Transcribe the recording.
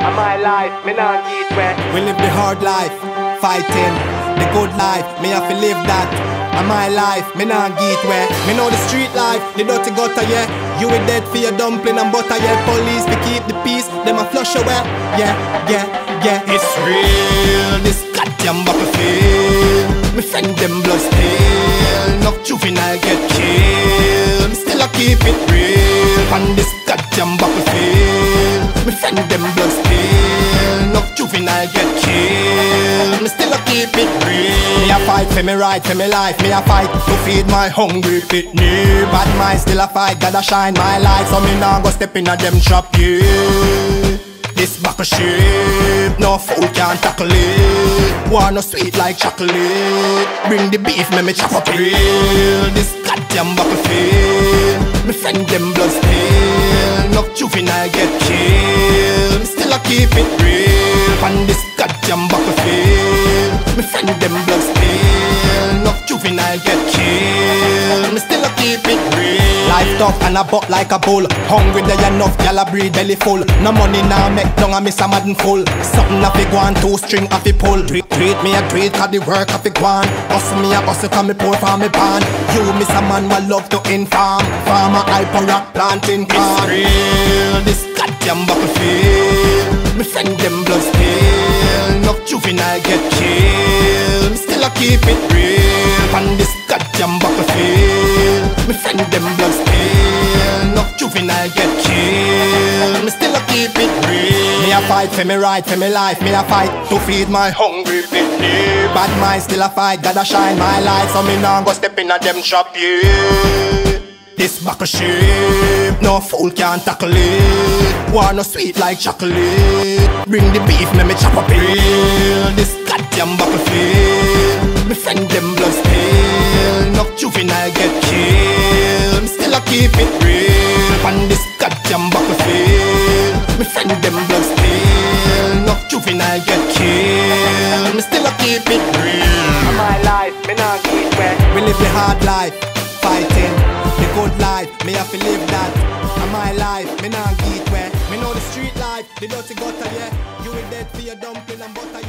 And my life, me not get wet. We live the hard life, fighting the good life. Me have to live that. And my life, me not get where. Me know the street life, the dirty gutter, yeah. You will dead for your dumpling and butter, yeah. Police, we keep the peace, them a flush away. Yeah, yeah, yeah, it's real. This goddamn battlefield. Me friend them blood still. Enough juvenile get killed. Me still a keep it real. On this goddamn battlefield. Me friend them blood still. Enough juvenile get killed. Me still a keep it real. Me a fight for me right, for me life. Me a fight to feed my hungry pitney. Bad mind still a fight, gotta shine my light. So me nah go step in a them shop, yeah. This back a ship, no fool can't tackle it. Wanna sweet like chocolate. Bring the beef, me chop up real. This goddamn battlefield. Me friend them blood still. Enough juvenile get killed. Me still a keep it real. On this goddamn battlefield. Me friend them blood still. Enough juvenile get killed. Me still a keep it real. Life tough and a butt like a bull. Hungry they enough, y'all a breed belly full. No money now make down a miss a madden full. Something a fi go on, two string a fi pull. Treat me a treat, cause the work a fi go on. Hustle me a hustle, cause me pour for me pan. You miss a man will love to inform. Farmer hyper rock planting corn. It's real, this goddamn battlefield. Me friend them blood still. Enough juvenile get killed. Me still a keep it real. On this goddamn battlefield. Me friend them blood still. Enough juvenile get killed. Me still a keep it real. Me a fight for me right, for me life. Me a fight to feed my hungry pitney. Bad mind still a fight, gotta shine my light. So me nah go step in a them shop, yeah. This back a ship, no fool can't tackle it. Wanna sweet like chocolate. Bring the beef, me chop up real. This goddamn battlefield. Me friend them blood still. Enough juvenile get killed. Me still a keep it real. On this goddamn battlefield. Me friend them blood still. Enough juvenile get killed. Me still a keep it real. And my life, me not get wet. We live the hard life, fighting the good life. Me have to live that. And my life, me not get where. Me know the street life, the dirty gutter, yeah. You will dead for your dumpling and butter, yeah.